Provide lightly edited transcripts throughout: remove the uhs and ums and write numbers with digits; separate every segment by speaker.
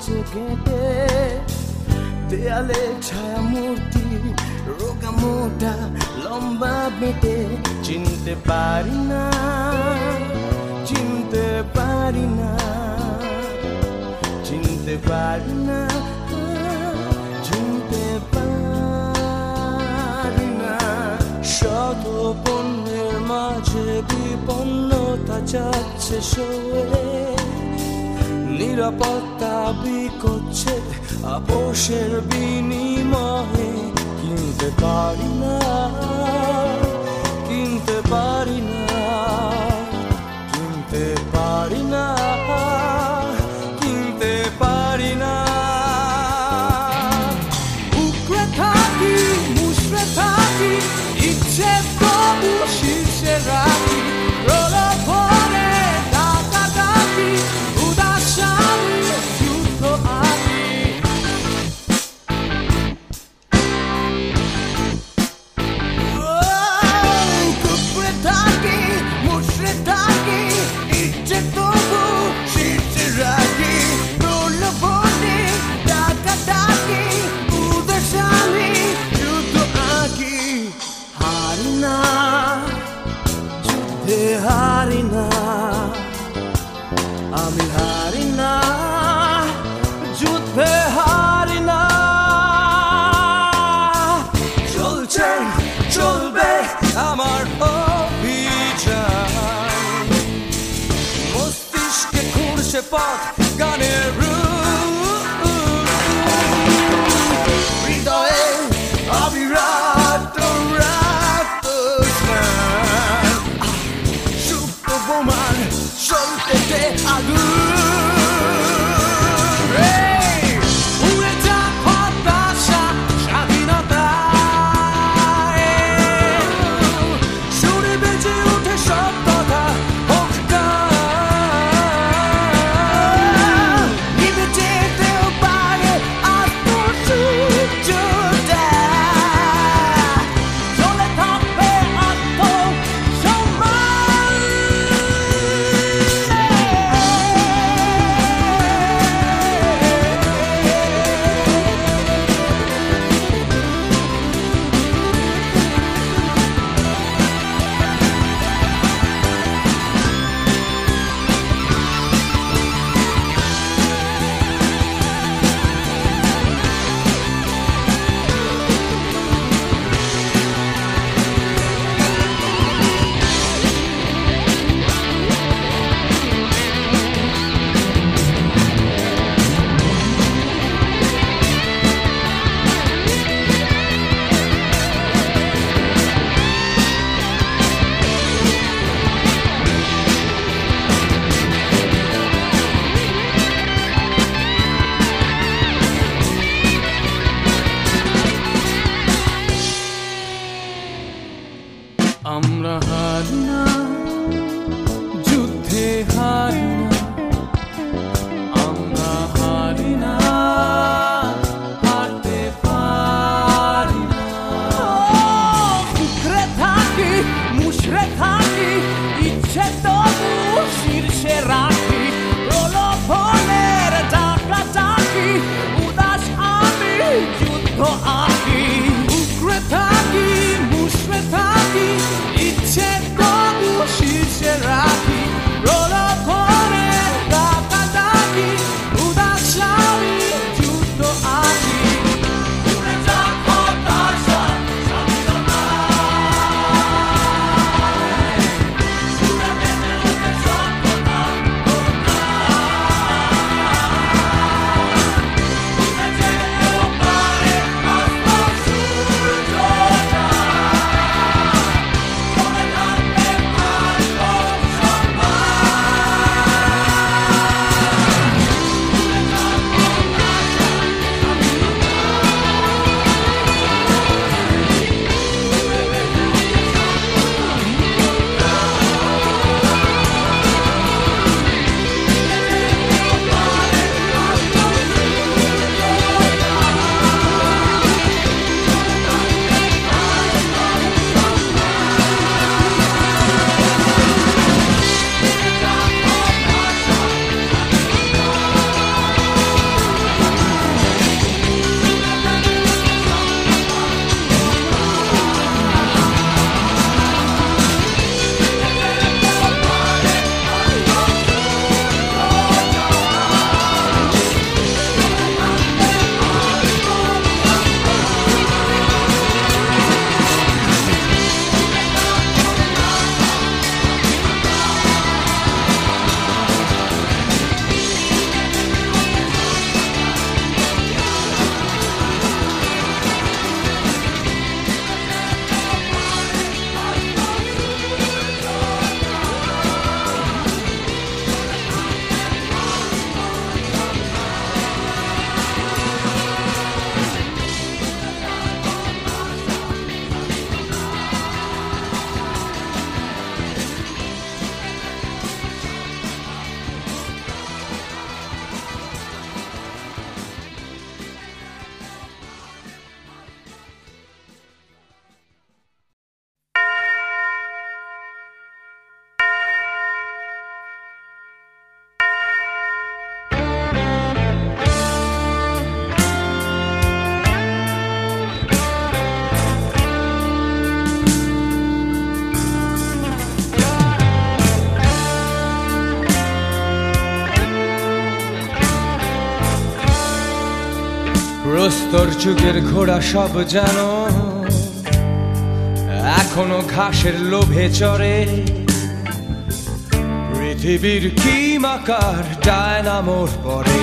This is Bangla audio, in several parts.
Speaker 1: আছে কেটে দেয়ালে ছায়া মূর্তি রোগা মোটা লম্বা বেটে চিনতে পারি না চিনতে পারি না চিনতে পারি না চিনতে পারি না শত পণ্যের মাঝে বিপন্নতা যাচ্ছে সয়ে নিরাপত্তা বিকোচ্ছে আপোষের বিনিময়ে কিনতে পারি না কিনতে পারি না কিনতে পারি না কিনতে পারি না উকড়ে থাকি মুষড়ে থাকি ইচ্ছে তবু শীর্ষে রাখি প্রলোভনে ডাকাডাকি উদাসানি যুদ্ধ আদি উকড়ে থাকি মুষড়ে থাকি ইচ্ছে তবু শীর্ষে রাখি প্রলোভনে ডাকাডাকি উদাসানি যুদ্ধ আদি হারি না যুদ্ধে হারি না আমি হারি না যুদ্ধে হারি না চলছে চলবে আমার অভিযান মস্তিষ্কে খুঁড়ছে পথ গানের হৃদয়ে অবিরাট রাত সুপ্ত বোমার চলতে আগুন উড়ে যাক হতাশা স্বাধীনতা সুরে বেজে ওঠে সব কথা হোক গান নিভে যেতেও পারে আত্মসূর্যটা চলে থাকবে আত্মসম্মান প্রস্তর যুগের ঘোড়া সব জানো এখনো ঘাসের লোভে চড়ে পৃথিবীর কি মাকার ডায়নামোর পরে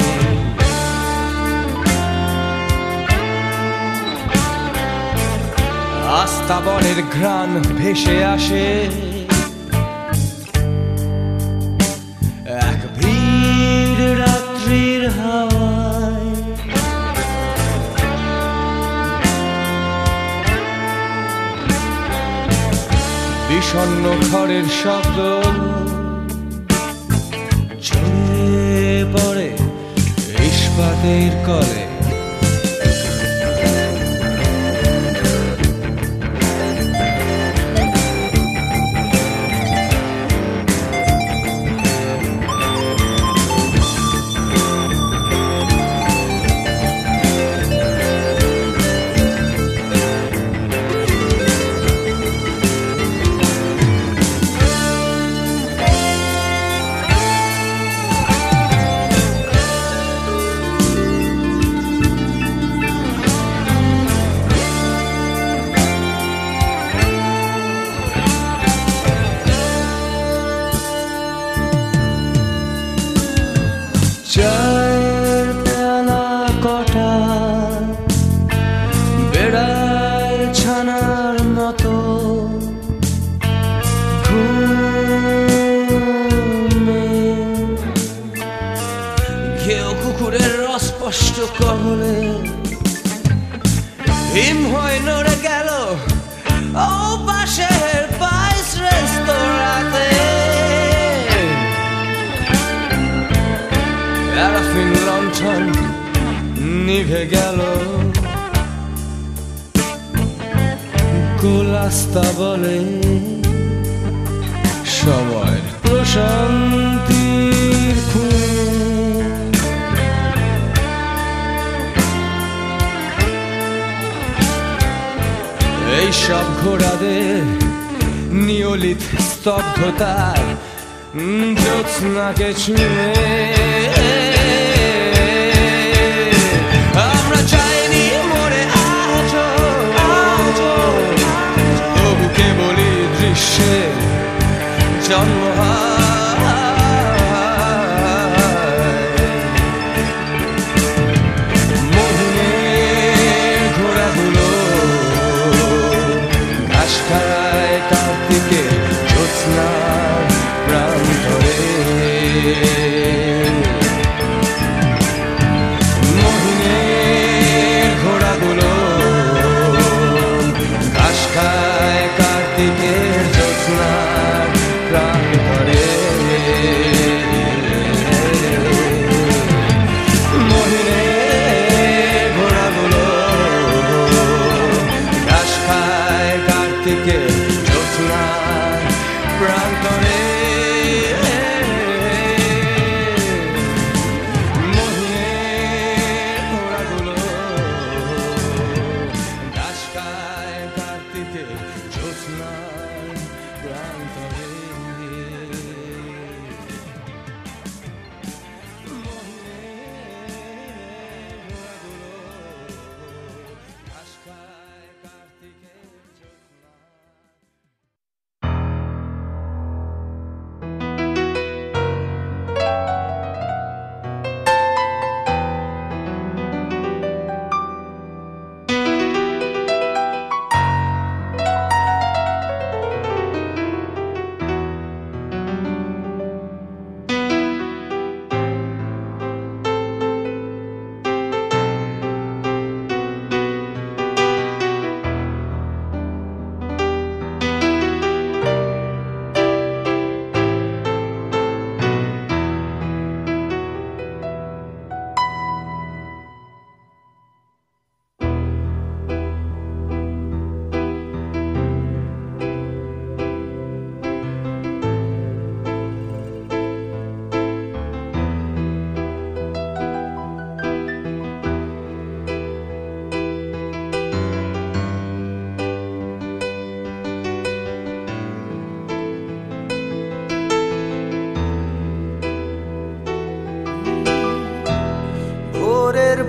Speaker 1: আস্তাবলের ঘ্রাণ ভেসে আসে এক ভিড় রাত্রির হাওয়ায় বিষণ্ণ খড়ের শব্দ ছড়িয়ে পড়ে ইস্পাতের কলে চায়ের পেয়ালা কটা বেড়ায় ছানার মতো ঘুমে ঘেউ কুকুরের অস্পষ্ট কহলে হিম হয়ে নড়ে গেল ও পাশের পাইস রেস্তোরাঁতে প্যারাফিন লণ্ঠন নিভে গেল গোলাস্তা বলে সময়ের প্রশান্তির এইসব ঘোড়াদের নিয়লিত স্তব্ধতার জ্যোৎস্নাকে ছুঁয়ে আমরা চাইনি মরে আজো তবু কেবলই দৃশ্যে জন্ম মোহিনীর ঘোড়াগুলো ঘাস খায় কার্তিকে জ্যোৎস্না মোহিনীর ঘোড়াগুলো ঘাস খায় কার্তিকের জ্যোৎস্নার প্রান্তরে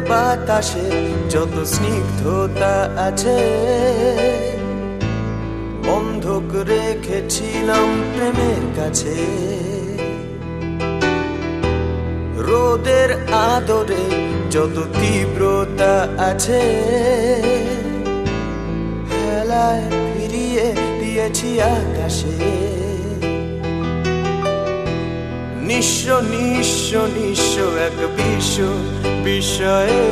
Speaker 2: বাতাসে যত স্নিগ্ধতা আছে বন্ধক রেখেছিলাম প্রেমের কাছে। রোদের আদরে যত তীব্রতা আছে হেলায় ফিরিয়ে দিয়েছি আকাশে। নিঃস্ব নিঃস্ব নিঃস্ব এক বিশ্ব বিষয়ে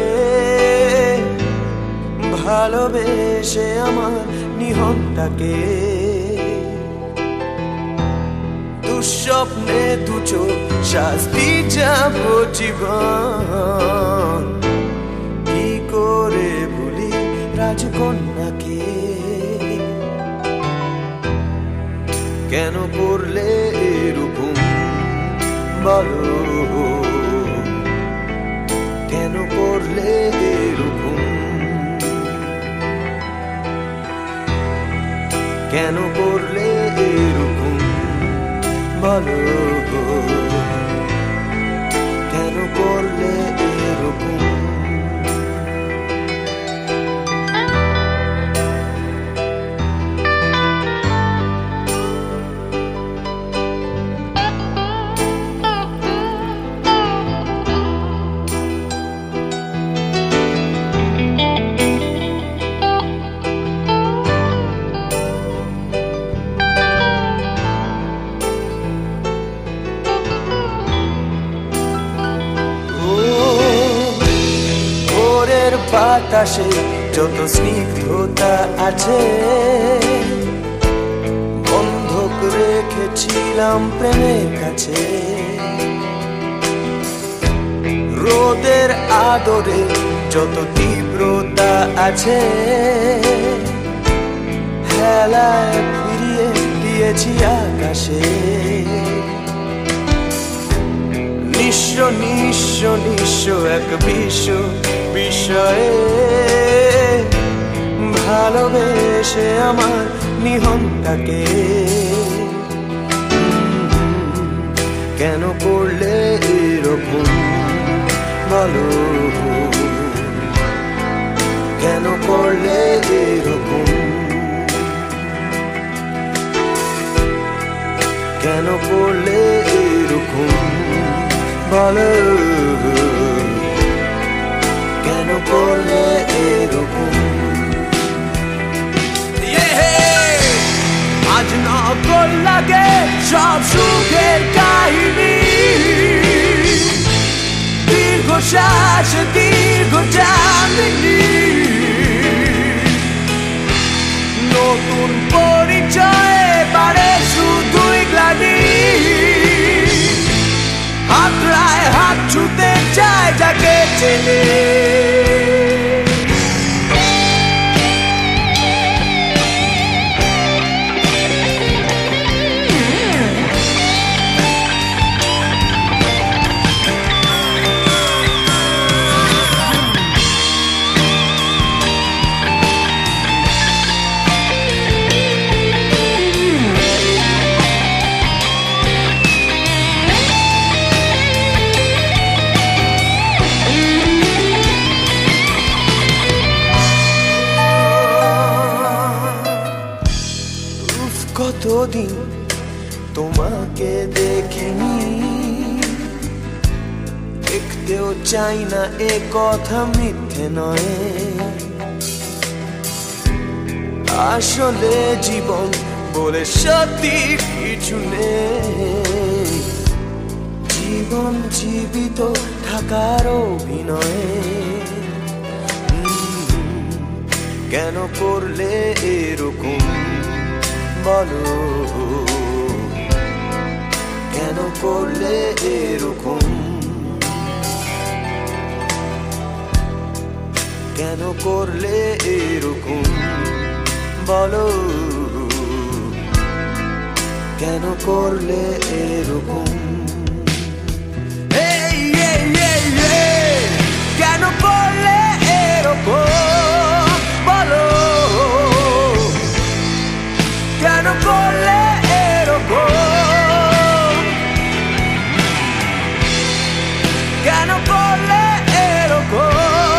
Speaker 2: ভালোবেসে আমার নিহনটাকে। দুঃস্বপ্নে দুচোখ শাস্তি যাব জীবন, কি করে ভুলি রাজকন্যাকে। কেন করলে এরকম বলো, কেন করলে এরকম, কেন করলে এরকম বলো, কেন করলে এরকম। বাতাসে যত স্নিগ্ধতা আছে বন্ধক রেখেছিলাম প্রেমের কাছে। রোদের আদরে যত তীব্রতা আছে হেলায় ফিরিয়ে দিয়েছি আকাশে। নিঃস্ব নিঃস্ব নিঃস্ব এক বিশ্ব বিষয়ে ভালোবেসে আমার নিহনটাকে। কেন করলে এরকম বলো, কেন করলে এরকম, কেন করলে এরকম বলো, কেন করলে এরকম। আজ নকল লাগে সব সুখের কাহিনী, দীর্ঘ শ্বাস দীর্ঘ জামিনী। নতুন পরিচয়ে বাড়ে শুধুই গ্লানি, হাতড়ায় হাত ছুতে চায় যাকে চেনে। কতদিন তোমাকে দেখিনি, দেখতেও চাই না এ কথা মিথ্যে নয়। আসলে জীবন বলে সত্যি কিছু নেই, জীবন জীবিত থাকার অভিনয়। কেন করলে এরকম বলো, কেন করলে এরকম, কেন করলে এরকম বলো, কেন করলে এরকম। কেন করলে এরকম বলো, কেন করলে এরকম, কেন করলে এরকম।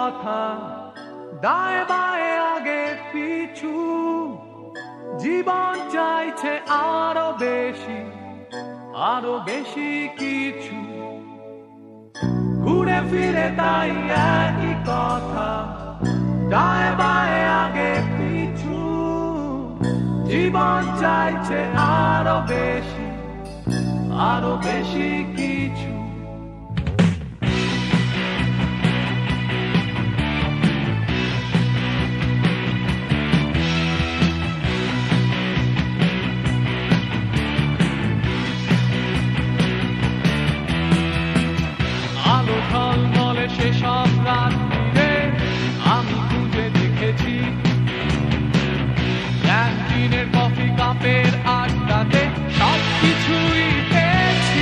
Speaker 3: কথা দায় বায়ে আগে পিছু জীবন চাইছে আরো বেশি কিছু ঘুরে ফিরে তাই একই কথা দায় বায়ে আগে পিছু জীবন চাইছে আরো বেশি কিছু আলো ঝলমলে সেসব রাত্রিরে আমি খুঁজে দেখেছি ক্যান্টিনের কফি কাপের আড্ডাতে সব কিছুই পেয়েছি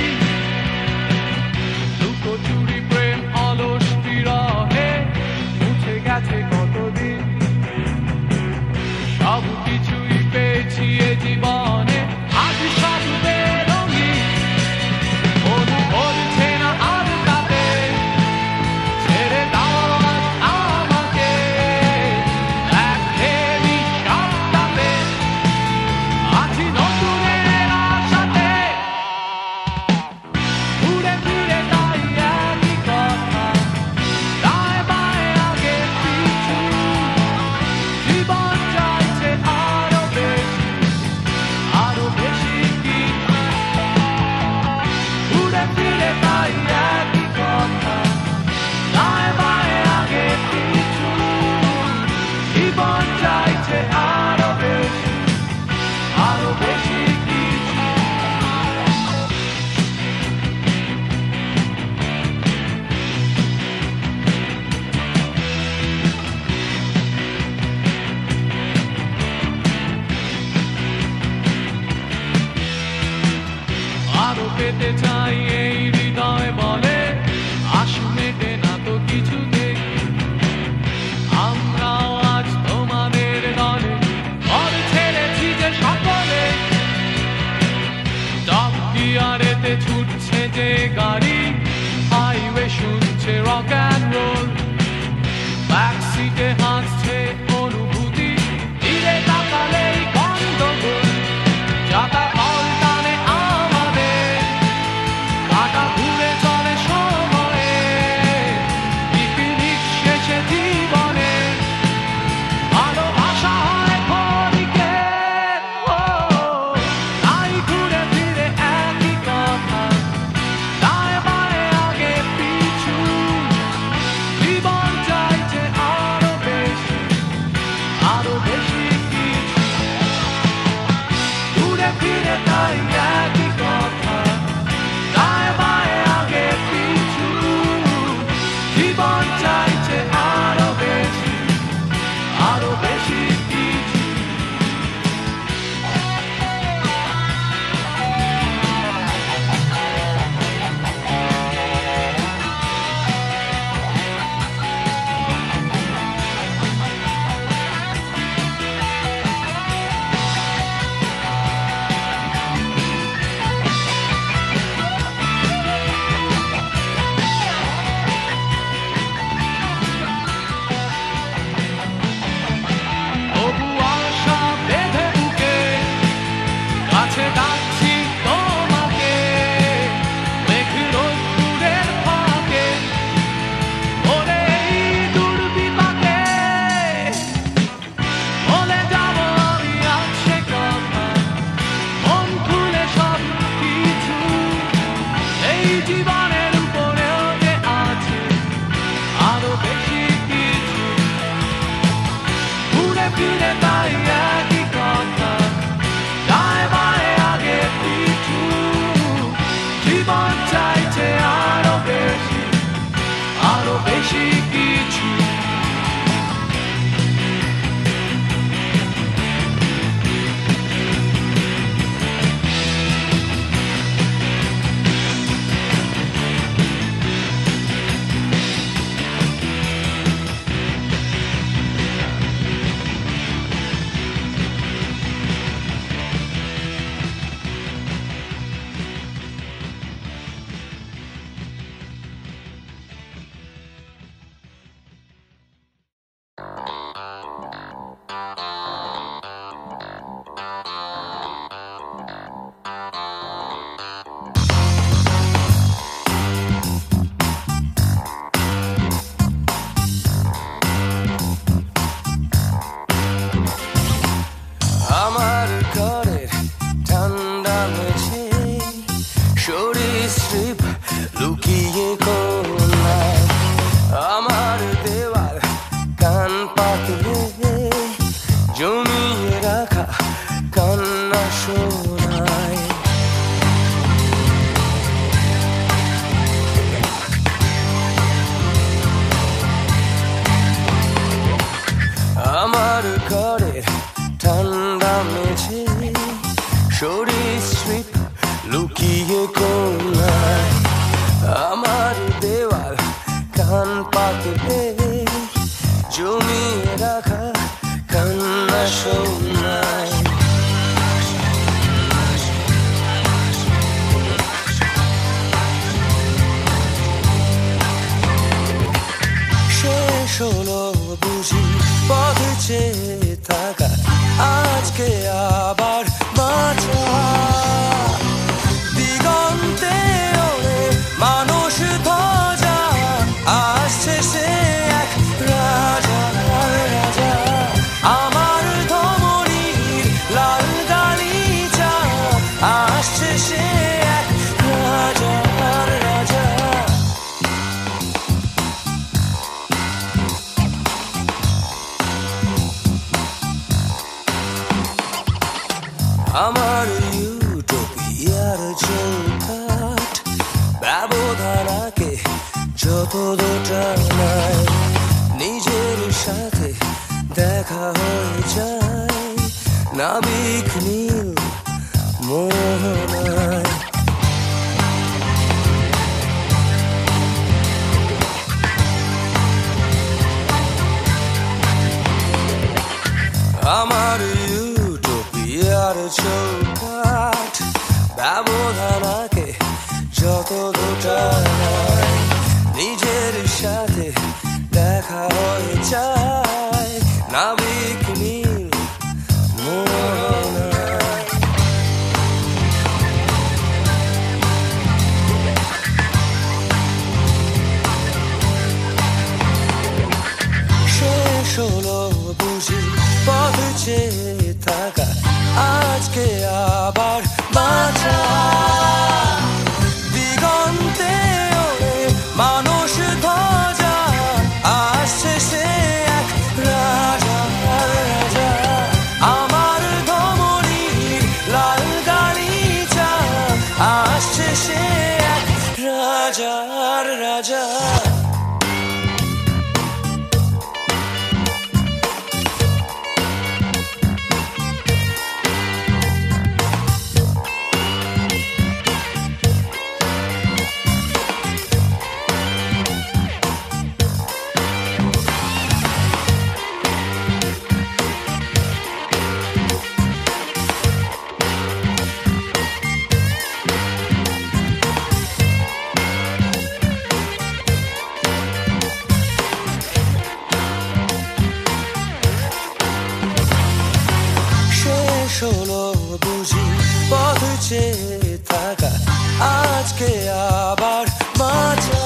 Speaker 3: লুকোচুরি প্রেম অলস বিরহে মুছে গেছে কতদিন সব কিছুই পেয়েছি এ জীবনে আজ সব বেরঙিন মনে পড়ছে না আর তাতে ছেড়ে দাও আজ আমাকে একঘেয়েমি সপ্তাহে আছি নতুনের আশাতে ঘুরে ফিরে তাই একই কথা দায় বায়ে আগে পিছু জীবন চাইছে আরো বেশি কিছু ঘুরে ফিরে তাই একই কথা দায় বায়ে আগে পিছু জীবন চাইছে আরো বেশি কিছু আরো পেতে চাই এই হৃদয় বলে আশু মেটে না তো কিছুতে আমরাও আজ তোমাদের দলে ঘর ছেড়েছি যে সকলে টপ গিয়ারেতে ছুটছে যে গাড়ি হাইওয়ে শুনছে রক অ্যান্ড রোল ব্যাক সিটে হাসছে অনুভূতি ধীরে তাকালেই গন্ডগোল যাতা পাল্টানে আমাদের কাটা ঘুরে চলে সময়ে পিকনিক শেষে জীবনে ভালোবাসা হয় ক্ষণিকের তাই ঘুরে ফিরে একই কথা দায় বায়ে আগে পিছু জীবন চাইছে আরো বেশি
Speaker 2: ঘরের ঠান্ডা মেঝে সরীসৃপ লুকিয়ে কোনায় আমার দেওয়াল কান পাতবে জমিয়ে রাখা কান্না শোনায় শেষ হলো বুঝি পথে চেয়ে থাকা আজকে আবার বাঁচা দিগন্তে ওরে মানুষ ধ্বজা আসছে সে এক রাজা রাজা আমার ধমনীর লাল গালিচা আসছে সে এক রাজা রাজা আমার ইউটোপিয়ার চৌকাঠ ব্যবধানাকে যত দুটা নাই নিজের সাথে দেখা হয়ে যায় নাবিক নীল মোহনায় আমার ইউটোপিয়ার চৌকাঠ ব্যবধানাকে যত দুটা নাই নিজের সাথে দেখা হয়ে যায় নাবিক নীল মোহনায় শেষ হলো বুঝি পথ চেয়ে থাকা আজকে আবার বাঁচা দিগন্তে ওরে মানুষ ধ্বজা আসছে সে এক রাজা রাজা আমার ধমনীর লাল গালিচা আসছে সে এক রাজা রাজা হলো বুঝি পথ চেয়ে থাকা আজকে আবার বাঁচা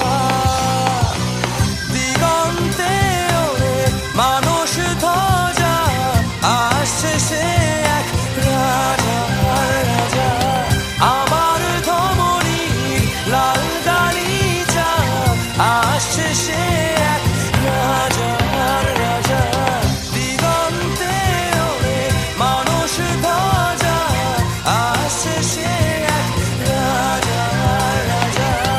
Speaker 2: দিগন্তে ওরে মানুষ ধ্বজা আসছে সে এক রাজা রাজা আমার ধমনীর লাল গালিচা আসছে সে এক রাজা রাজা দিগন্তে ওরে মানুষ ধ্বজা আসছে সে এক রাজা রাজা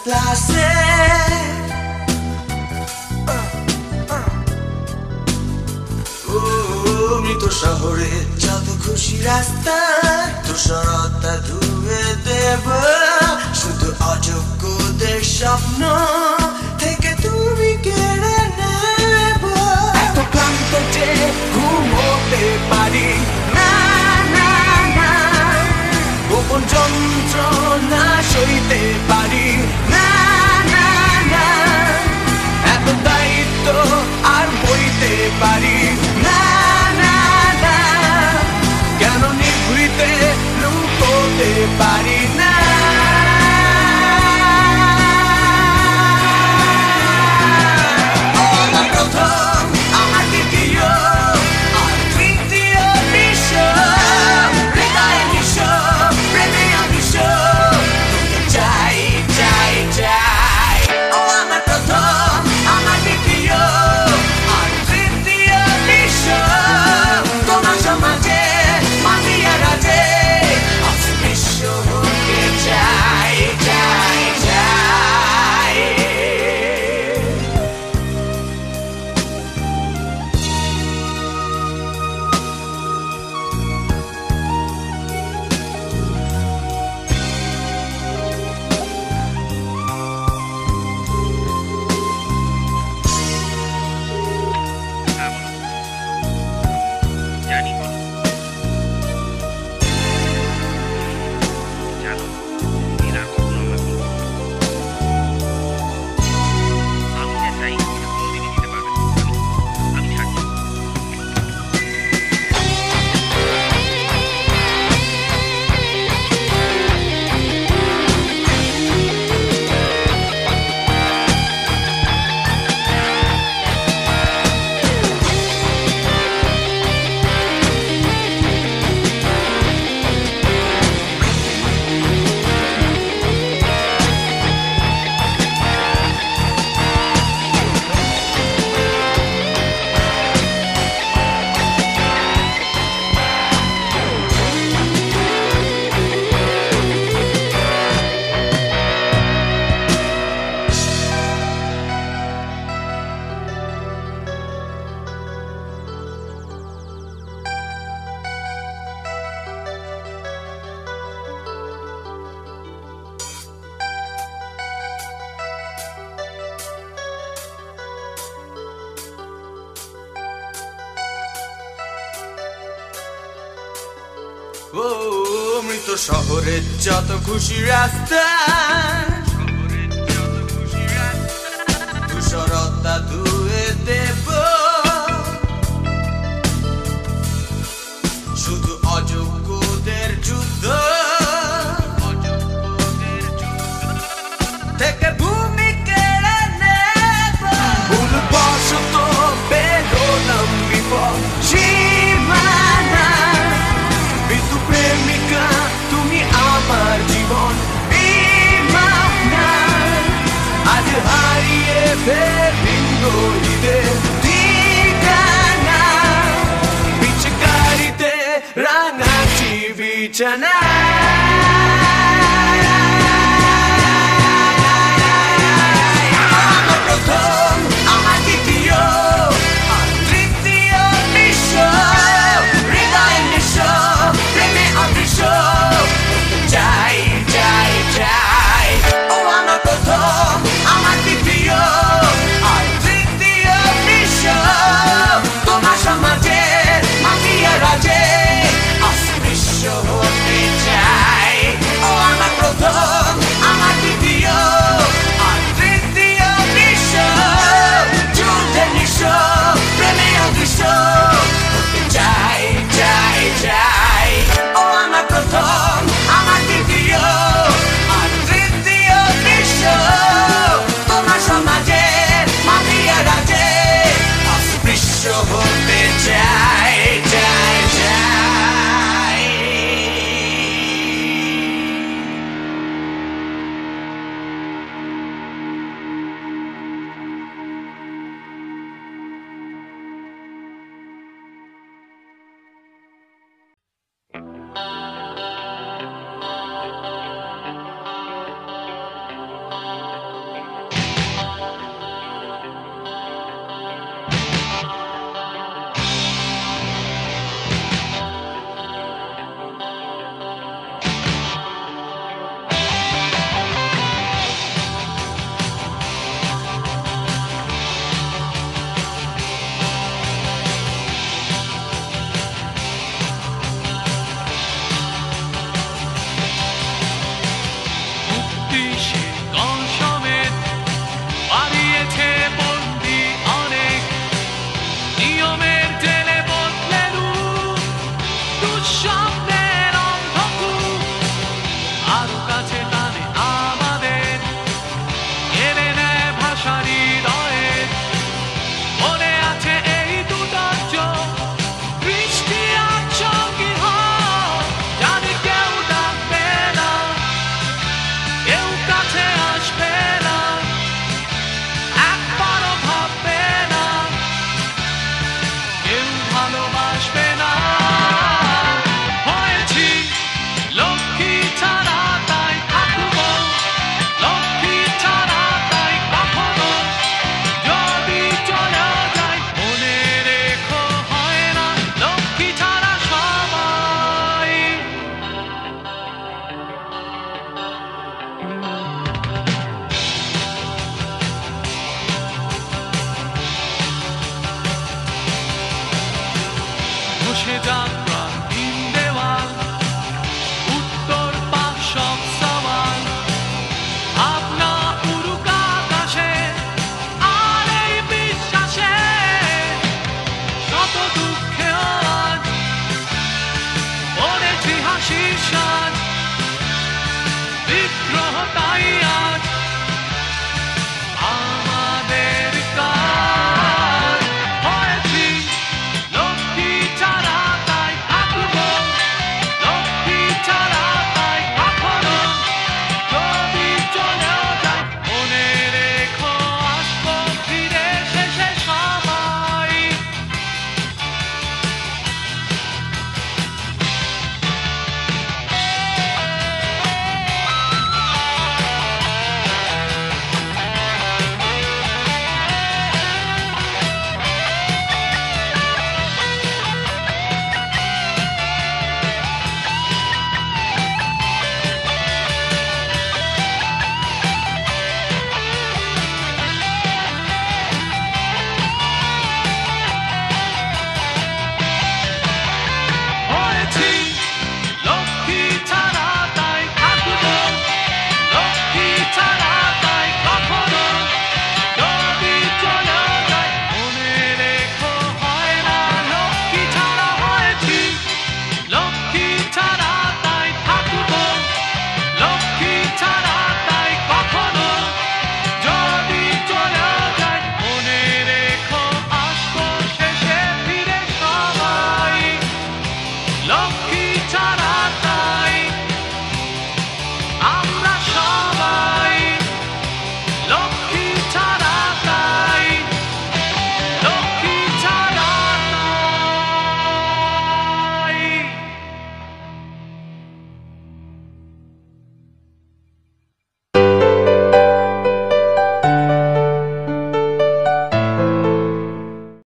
Speaker 2: placer. মৃত শহরে যত খুশি রাস্তা তুষারতা ধুয়ে দেব, শুধু অযোগ্যদের স্বপ্ন থেকে তুমি কেড়ে নেব। এত ক্লান্ত যে ঘুমোতে পারি না, না না, গোপন যন্ত্রণা সইতে পারি না, না না, এত দায়িত্ব আর বইতে পারি না, না না, কেন নিভৃতে লুকোতে পারি না। আমার প্রথম, আমার দ্বিতীয় আর তৃতীয় বিশ্ব, হৃদয়ে বিশ্ব, প্রেমে অবিশ্ব, চাই চাই চাই। ও আমার প্রথম, আমার দ্বিতীয় আর তৃতীয় বিশ্ব, তোমার সমাজে মাফিয়া রাজে অস্পৃশ্য হতে চাই চাই চাই।
Speaker 4: জানি বলো, জানো এর আর কখনো আমরা বলবো না। আমি যা চাই তা কোনোদিনই দিতে পারবে না। আমি ছাড় দেব।
Speaker 2: ও মৃত শহরের যত খুশি রাস্তা তুষারতা ধুয়ে দেব, শুধু অযোগ্যদের যুদ্ধ থেকে ভূমি কেড়ে নেব। ভুলবশত বেরোলাম বিপদ সীমানা, বিদ্যু প্রেমিকা তুমি আমার জীবন বিমানা, আজ হারিয়ে ভিন্ন ঈদের ঠিকানা, বিচকারিতে রাঙাচ্ছি বিছানা। আমার প্রথম, আমার দ্বিতীয় আর তৃতীয় বিশ্ব, হৃদয়ে বিশ্ব, প্রেমে অদৃশ্য, চাই চাই চাই। ও আমার প্রথম, আমার দ্বিতীয় আর তৃতীয় বিশ্ব, তোমার সমাজে মাফিয়া রাজে অস্পৃশ্য হতে চাই
Speaker 3: তাই